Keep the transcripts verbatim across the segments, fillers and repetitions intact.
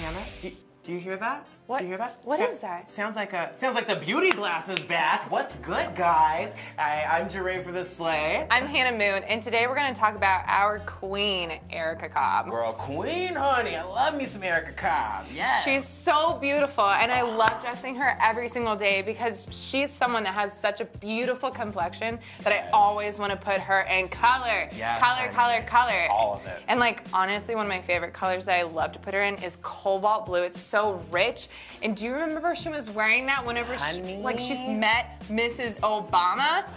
Hannah, do, do you hear that? What? Do you hear that? What so, is that? Sounds like a sounds like the beauty blast is back. What's good, guys? I, I'm Jeray for the sleigh. I'm Hannah Moon, and today we're going to talk about our queen, Erica Cobb. Girl, queen, honey. I love me some Erica Cobb. Yes. She's so beautiful, and I love dressing her every single day because she's someone that has such a beautiful complexion that Yes. I always want to put her in color. Yes, color, honey. color, color. All of it. And like, honestly, one of my favorite colors that I love to put her in is cobalt blue. It's so rich. And do you remember she was wearing that whenever she, like, she's met Missus Obama?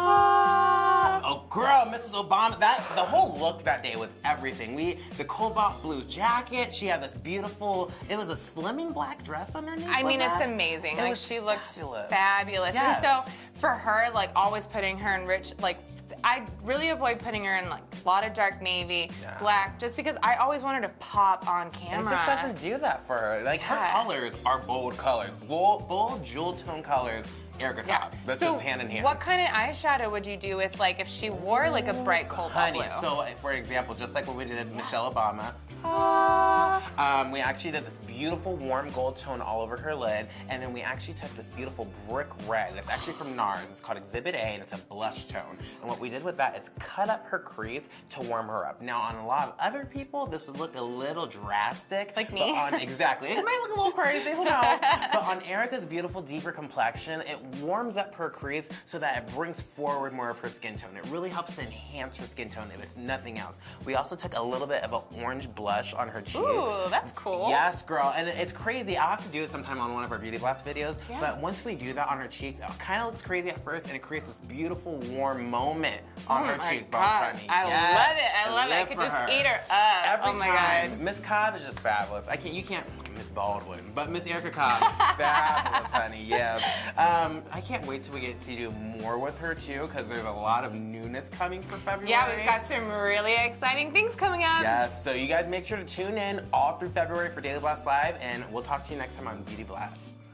Ah. Oh, girl, Missus Obama. That the whole look that day was everything. We the cobalt blue jacket. She had this beautiful. It was a slimming black dress underneath. I mean, was it's that? amazing. It Like, was she looked fabulous. fabulous. Yes. And so for her, like, always putting her in rich, like, I really avoid putting her in like a lot of dark navy, Yeah. black, just because I always want her to pop on And camera. it just doesn't do that for her. Like, her Yeah. colors are bold colors. Bold, bold jewel tone colors. Erica Yeah. Cobb. That's so just hand in hand. what kind of eyeshadow would you do with, like, if she wore like a bright cobalt Honey, blue? so for example, just like when we did Michelle Obama, Ah. um, we actually did this beautiful warm gold tone all over her lid, and then we actually took this beautiful brick red. It's actually from NARS. It's called Exhibit A, and it's a blush tone. And what we did with that is cut up her crease to warm her up. Now, on a lot of other people, this would look a little drastic. Like me. But on, exactly. It might look a little crazy, who knows? But on Erica's beautiful, deeper complexion, it warms up her crease so that it brings forward more of her skin tone. It really helps to enhance her skin tone, if nothing else. We also took a little bit of an orange blush on her cheeks. Ooh, that's cool. Yes, girl, and it's crazy. I'll have to do it sometime on one of our Beauty Blast videos, Yeah. but once we do that on her cheeks, it kind of looks crazy at first, and it creates this beautiful, warm moment on Oh her my cheekbones, God. honey. I Yes. love it. I love it. I live could for just her. eat her up. Every Oh my time. God. Miss Cobb is just fabulous. I can't, you can't, Miss Baldwin, but Miss Erica Cobb is fabulous, honey, yes. Um, I can't wait till we get to do more with her, too, because there's a lot of newness coming for February. Yeah, we've got some really exciting things coming up. Yes, so you guys make sure to tune in all through February for Daily Blast Live, and we'll talk to you next time on Beauty Blast.